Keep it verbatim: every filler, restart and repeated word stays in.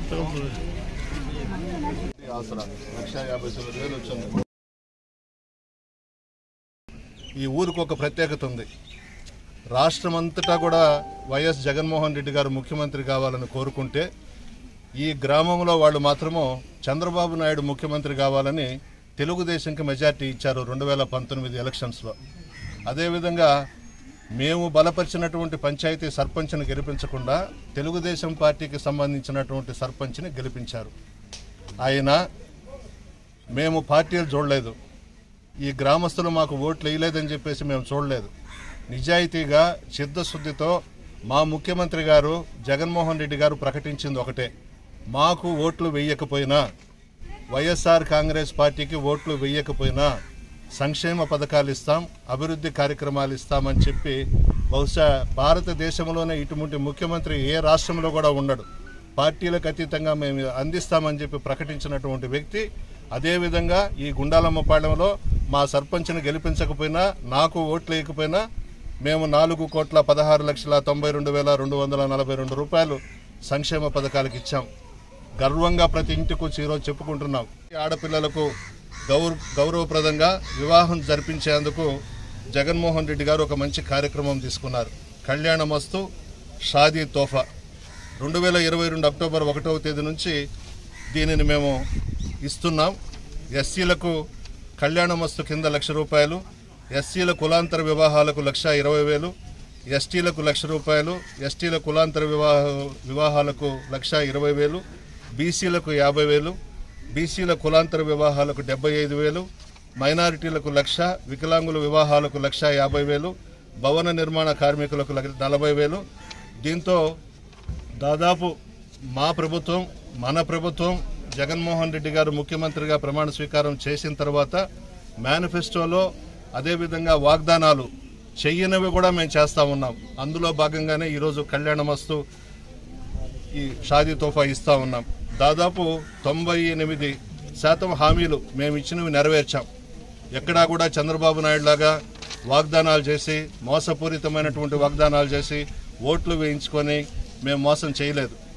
ఈ ఊరికి ఒక ప్రత్యేకత ఉంది. రాష్ట్రమంతటా కూడా వైఎస్ జగన్మోహన్ రెడ్డి గారు ముఖ్యమంత్రి కావాలని కోరుకుంటే ఈ గ్రామంలో వాళ్ళు మాత్రము చంద్రబాబు నాయుడు ముఖ్యమంత్రి కావాలని తెలుగుదేశంకి మెజార్టీ ఇచ్చారు రెండు వేల పంతొమ్మిది ఎలక్షన్స్లో. అదేవిధంగా మేము బలపరిచినటువంటి పంచాయతీ సర్పంచ్ని గెలిపించకుండా తెలుగుదేశం పార్టీకి సంబంధించినటువంటి సర్పంచ్ని గెలిపించారు. ఆయన మేము పార్టీలు చూడలేదు, ఈ గ్రామస్తులు మాకు ఓట్లు వేయలేదని చెప్పేసి మేము చూడలేదు. నిజాయితీగా చిత్తశుద్ధితో మా ముఖ్యమంత్రి గారు జగన్మోహన్ రెడ్డి గారు ప్రకటించింది ఒకటే, మాకు ఓట్లు వేయకపోయినా, వైఎస్ఆర్ కాంగ్రెస్ పార్టీకి ఓట్లు వేయకపోయినా సంక్షేమ పథకాలు ఇస్తాం, అభివృద్ధి కార్యక్రమాలు ఇస్తామని చెప్పి బహుశా భారతదేశంలోనే ఇటువంటి ముఖ్యమంత్రి ఏ రాష్ట్రంలో కూడా ఉండడు. పార్టీలకు అతీతంగా మేము అందిస్తామని చెప్పి ప్రకటించినటువంటి వ్యక్తి. అదేవిధంగా ఈ గుండాలమ్మపాలెంలో మా సర్పంచ్ని గెలిపించకపోయినా, నాకు ఓట్లు వేయకపోయినా మేము నాలుగు కోట్ల పదహారు లక్షల తొంభై రెండు వేల రెండు వందల నలభై రెండు రూపాయలు సంక్షేమ పథకాలకు ఇచ్చాం. గర్వంగా ప్రతి ఇంటికి వచ్చి ఈరోజు చెప్పుకుంటున్నాం. ఆడపిల్లలకు గౌరవ గౌరవప్రదంగా వివాహం జరిపించేందుకు జగన్మోహన్ రెడ్డి గారు ఒక మంచి కార్యక్రమం తీసుకున్నారు. కళ్యాణమస్తు షాదీ తోఫా రెండు వేల ఇరవై రెండు అక్టోబర్ ఒకటవ తేదీ నుంచి దీనిని మేము ఇస్తున్నాం. ఎస్సీలకు కళ్యాణమస్తు కింద లక్ష రూపాయలు, ఎస్సీల కులాంతర వివాహాలకు లక్ష ఇరవై వేలు, ఎస్టీలకు లక్ష రూపాయలు, ఎస్టీల కులాంతర వివాహ వివాహాలకు లక్ష ఇరవై వేలు, బీసీలకు యాభై వేలు, బీసీల కులాంతర వివాహాలకు డెబ్బై ఐదు వేలు, మైనారిటీలకు లక్ష, వికలాంగుల వివాహాలకు లక్ష యాభై వేలు, భవన నిర్మాణ కార్మికులకు నలభై వేలు. దీంతో దాదాపు మా ప్రభుత్వం, మన ప్రభుత్వం జగన్మోహన్ రెడ్డి గారు ముఖ్యమంత్రిగా ప్రమాణ స్వీకారం చేసిన తర్వాత మేనిఫెస్టోలో అదేవిధంగా వాగ్దానాలు చెయ్యనివి కూడా మేము చేస్తూ ఉన్నాం. అందులో భాగంగానే ఈరోజు కళ్యాణమస్తు ఈ షాదీ తోఫా ఇస్తూ ఉన్నాం. దాదాపు తొంభై ఎనిమిది శాతం హామీలు మేము ఇచ్చినవి నెరవేర్చాం. ఎక్కడా కూడా చంద్రబాబు నాయుడు లాగా వాగ్దానాలు చేసి, మోసపూరితమైనటువంటి వాగ్దానాలు చేసి ఓట్లు వేయించుకొని మేము మోసం చేయలేదు.